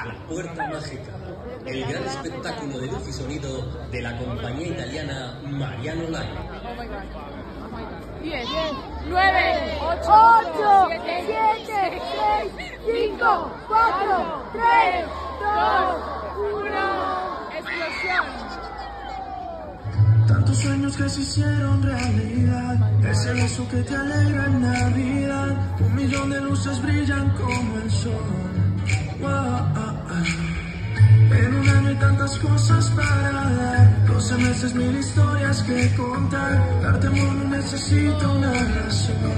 a la puerta mágica, el gran espectáculo de luz y sonido de la compañía italiana Mariano Line. 10, 9, 8, 7, 6, 5, 4, 3, 2, 1. ¡Explosión! Tantos sueños que se hicieron realidad, es el beso que te alegra en Navidad. 1.000.000 de luces brillan como el sol. En un año hay tantas cosas para dar, 12 meses, 1000 historias que contar. Darte amor no necesito una razón.